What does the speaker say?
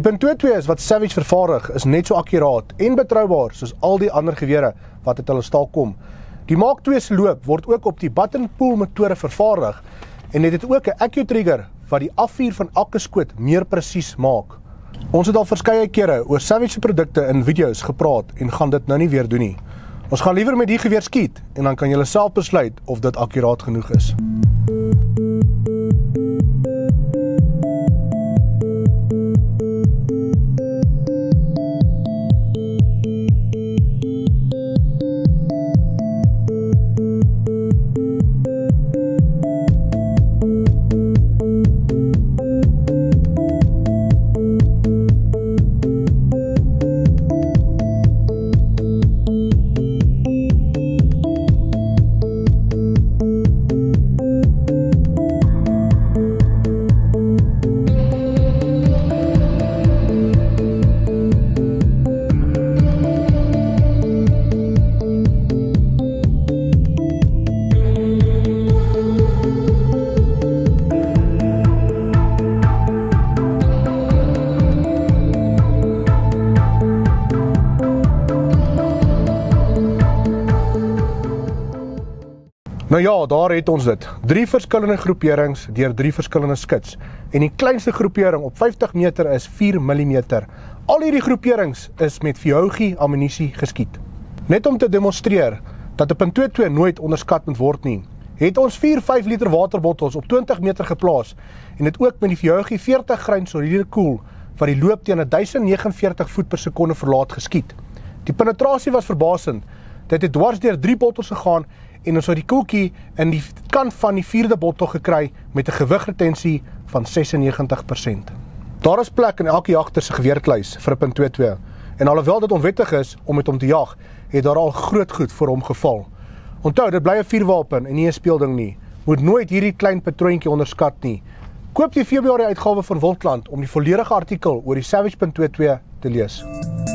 .22 is wat Savage vervaardig is net so akkuraat en betroubaar soos al die ander gewere wat uit hulle stal kom. Die Mark II se loop word ook op die button-pull metode vervaardig en dit het ook 'n accu-trigger wat die afvuur van elke skoot meer presies maak. Ons het al verskeie kere oor Savage se produkte in video's gepraat en gaan dit nou nie weer doen nie. Ons gaan liewer met die geweer skiet en dan kan julle self besluit of dit akkuraat genoeg is. Nou ja, daar het ons dit. 3 verskillende groeperings deur 3 verskillende skuts. En die kleinste groepering op 50 meter is 4 mm. Al hierdie groeperings is met Fiaugi ammunisie geskiet. Net om te demonstreer dat 'n .22 nooit onderskat moet word nie, het ons 4 5 liter waterbottels op 20 meter geplaas en dit ook met die Fiaugi 40 grain soliede koel wat die loop teen 1049 voet per sekonde verlaat geskiet. Die penetrasie was verbasend. Dit het dwars deur 3 bottels gegaan en ons het die koeltjie in die kant van die 4de bottel gekry met 'n gewigretensie van 96%. Daar is plek in elke jagter se geweerkluis vir 'n .22 en alhoewel dit onwettig is om met hom te jag, het daar al groot goed vir hom geval. Onthou, dit bly 'n vuurwapen en nie 'n speelding nie. Moet nooit hierdie klein patroontjie onderskat nie. Koop die Februarie uitgawe van Wildland om die volledige artikel oor die Savage .22 te lees.